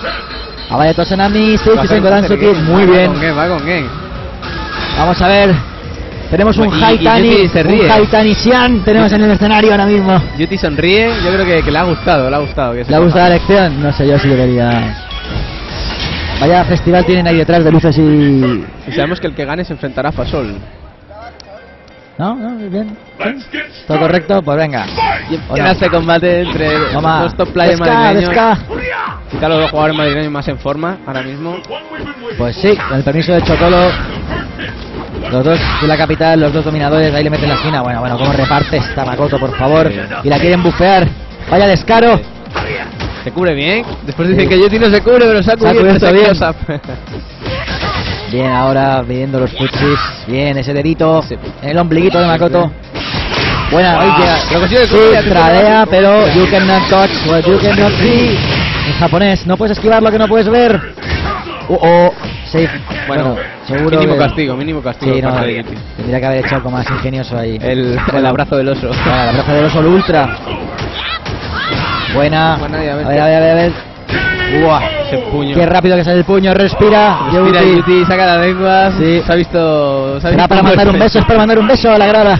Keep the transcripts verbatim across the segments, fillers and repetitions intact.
A vaya Tosanami, Seifusen Goransuki, muy bien. Va con Gen, va con Gen. Vamos a ver. Tenemos un Y- y Haitani, Yuti se ríe. un Haitani Xian, tenemos en el escenario ahora mismo. Yuti sonríe, yo creo que, que le ha gustado, le ha gustado. Que se ¿Le ha coja. gustado la lección? No sé, yo sí lo quería. Vaya festival tienen ahí detrás de luces y... Y sabemos que el que gane se enfrentará a Fasol. ¿No? ¿No? ¿Bien? ¿Sí? ¿Todo correcto? Pues venga. ¿O ¿Quién no? hace combate entre Toma. los top players Desca, madrileños? desca. Quizá los dos jugadores madrileños más en forma ahora mismo. Pues sí, con el permiso de Chocolo. Los dos de la capital, los dos dominadores, ahí le meten la esquina. Bueno, bueno, cómo reparte esta Makoto, por favor. Y la quieren bufear. Vaya descaro. Se cubre bien. Después dicen Sí. que Yuti no se cubre, pero se ha Se ha cubierto cubierto bien. close-up. Bien, ahora viendo los futsis. Bien, ese dedito en el ombliguito de Makoto. Buena, ahí llega. Lo consigue Sí, cubrir, tradea, sí, pero you cannot touch what you cannot see. En japonés, no puedes esquivar lo que no puedes ver. Oh, oh, safe. Bueno, seguro mínimo que- castigo, mínimo castigo. Sí, por no, parte de Yuti. tendría que haber hecho algo más ingenioso ahí. El, el abrazo del oso. Bueno, el abrazo del oso al ultra. Buena. Buena, A ya ver, ves a que- ver, a ver. Buah. Ese puño. Qué rápido que sale el puño, respira. Respira Yuti. Yuti, saca la lengua. Sí. Se ha visto. Se ha Será visto para mandar un muerto. beso, es para mandar un beso a la grada.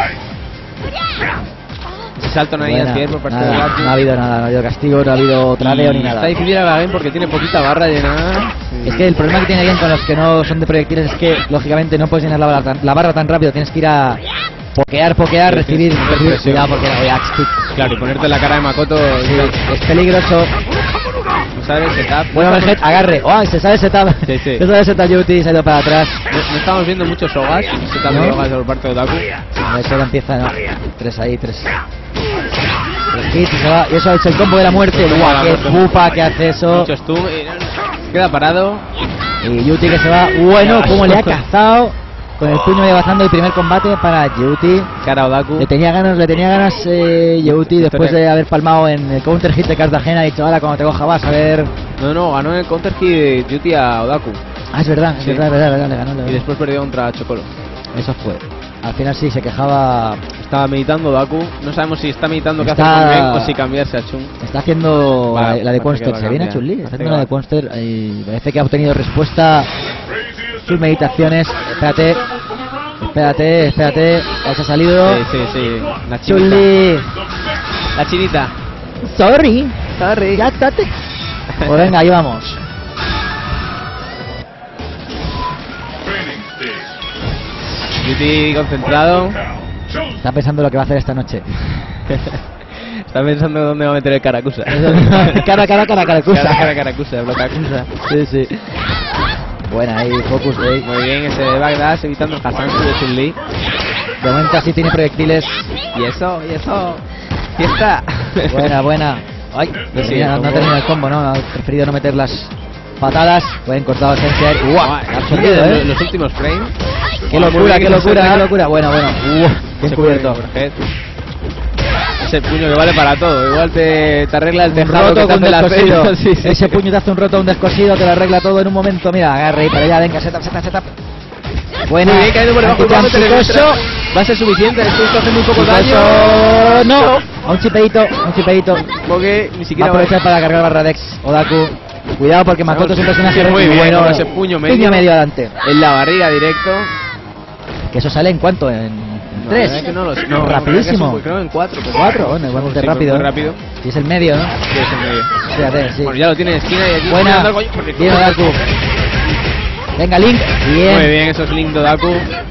Ese salto no hay Buena, al pie por parte de nada, Daku. no ha habido nada, no ha habido castigo, no ha habido tradeo ni Y nada. Está difícil a Game porque tiene poquita barra llenada. Es que el problema que tiene bien con los que no son de proyectiles es que lógicamente no puedes llenar la barra tan, la barra tan rápido, tienes que ir a pokear, pokear, Sí, recibir, sí, recibir. presión. Cuidado porque la voy a stick. Claro, y ponerte en la cara de Makoto. Es peligroso. No sabes, setup. Bueno, no, Verget, agarre. ¡Oh! Se sabe setup. Sí, sí. Se sabe setup Yuti, se ha ido para atrás. no- no estamos viendo muchos Sogas. Setup ¿No? de Sogas por parte de Daku. A ver, solo empieza, no. Tres ahí, tres. Tres hits y se va. Y eso ha hecho el combo de la muerte. Combo de ¡Buah! la ¡Qué muerte. bufa que hace eso! Muchos stun. y no- Queda parado. Y Yuti que se va. Bueno, cómo le ha cazado. Con el puño de bajando el primer combate para Yuti. Cara a Daku. Le tenía ganas, le tenía ganas eh, Yuti después de haber palmado en el counter hit de Cartagena. Ha dicho, ahora cuando te coja vas a ver. No, no, ganó en el counter hit Yuti a Odaku. Ah, es verdad, es Sí. verdad, es verdad, es verdad, le ganó, le Y ganó. después perdió contra Chocolo. Eso fue. Al final sí, se quejaba. Estaba meditando Daku. No sabemos si está meditando qué Está- hacer con Ben o si cambiarse a Chung. Está haciendo Va, la, la de parece que Quonster. va a Se viene a cambiar. Chun-Li. Está Parece haciendo la que de Quonster y parece que ha obtenido respuesta. Sus meditaciones. Espérate. Espérate, espérate. Ya se ha salido. Sí, sí, sí. La chinita. Chun-Li. La chinita. Sorry. Sorry. Ya estate. Pues venga, ahí vamos. Yuti concentrado. Está pensando lo que va a hacer esta noche. Está pensando dónde va a meter el Caracusa. cara, cara, cara, caracusa. Cara, cara, Caracusa, blocacusa. Sí, sí. Buena ahí, focus ahí. Muy bien, ese Bagdash evitando el Hassan de Chun-Li. De momento así tiene proyectiles. Y eso, y eso. Fiesta. Buena, buena. Ay, Sí, sí, mira, no, como- ha terminado el combo, ¿no? Ha preferido no meter las patadas. Buen cortado esencia. ¡Guau! Ah, Ha sí, absorbido, los, ¿eh? los últimos frames. ¡Qué Muy locura, bien, qué ese locura, setup. qué locura! Bueno, bueno. ¡Uh! Bien Se cubierto. puede, Borget. Ese puño que vale para todo. Igual te, te arregla el Un tejado roto que te con hace la descosido. feria. Sí, sí. Ese puño te hace un roto, un descosido, te lo arregla todo en un momento. Mira, agarre ahí para allá, venga, setup, setup, setup. Buena. Muy bien, caído por debajo. Anti-jump Cuidado, picoso. telemetra. Va a ser suficiente. Estoy haciendo muy poco daño. Picoso. No, a un chipeito, a un chipeito. Porque ni Va a siquiera aprovechar para cargar Barradex, Odaku. Cuidado porque Makoto es un personaje Sí, muy bien, bueno. con ese puño medio. Puño medio adelante. en la barriga directo. Que eso sale en cuánto, en No, tres. la verdad que no lo sé. No, Rapidísimo. creo que creo en cuatro. pero- Cuatro, bueno, igual Sí, de rápido. muy rápido. Y es el medio, ¿no? Sí, es el medio. Fíjate, sí. Bueno, ya lo tiene en esquina y aquí Buena. mirando al coño, porque- Bien, Odaku. Venga, Link. Bien. Muy bien, eso es Link de Daku.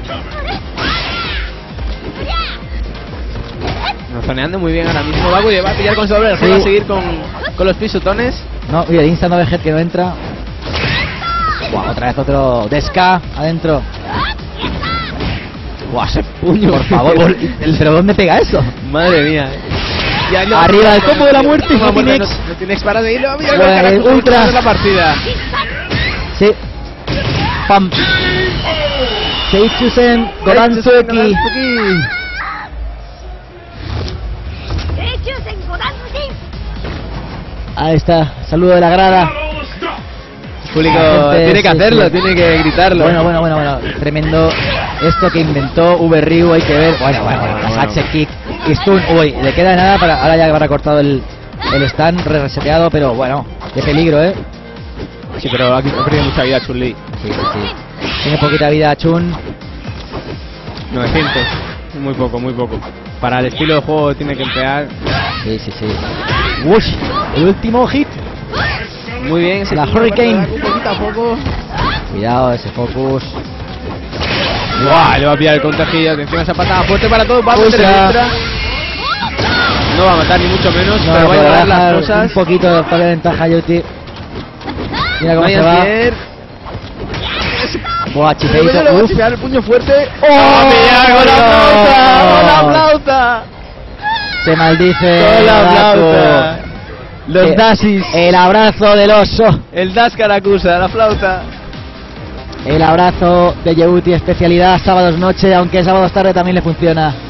Nos zoneando muy bien ahora mismo Daku y va a pillar con sobre el juego Sí. a seguir con, con los pisotones. No, y el instant overhead que no entra. Buah, otra vez otro Desca adentro. Buah, ese puño, por favor. ¿El pero dónde pega eso? Madre mía. Ya, no, Arriba, el combo de la muerte, No, no muerte, tiene no, ex. no tiene ex para seguirlo. Mira, Bueno, el Caracusa, el ultra. última vez la partida. Sí. Pam. Seichusen Goransuki. Ahí está, saludo de la grada. El público La gente, tiene que sí, hacerlo, sí. tiene que gritarlo. Bueno, bueno, bueno, bueno. Tremendo esto que inventó V-Ryu, hay que ver. Bueno, bueno, bueno. Bueno. Saxe kick y stun. Uy, le queda nada para. Ahora ya habrá cortado el, el stand, reseteado, pero bueno, qué peligro, ¿eh? Sí, pero aquí ha perdido mucha vida Chun-Li. Sí, sí, sí. Tiene poquita vida Chun. novecientos. Muy poco, muy poco. Para el estilo de juego tiene que emplear. Sí, sí, sí. Wush, el último hit. Muy bien. Ese La Hurricane. Poquito a poco. Cuidado, ese focus. Buah, le va a pillar el contagio. Atención a esa patada fuerte para todos. Va a meter Usa. extra. No va a matar ni mucho menos, No, pero va a pero llevar las dejar cosas. un poquito de toque de ventaja Yuti. Mira cómo Vaya se va. Fier. Buah, Pero le va chipeito. a Uf. chipear el puño fuerte. ¡Oh! ¡Va a pillar con la flauta! ¡Con la flauta! Se maldice. ¡Con la Daku. flauta! Los Eh, Dasis. El abrazo del oso. El Das Caracusa, la flauta. El abrazo de Yeuti, especialidad sábados noche, aunque sábados tarde también le funciona.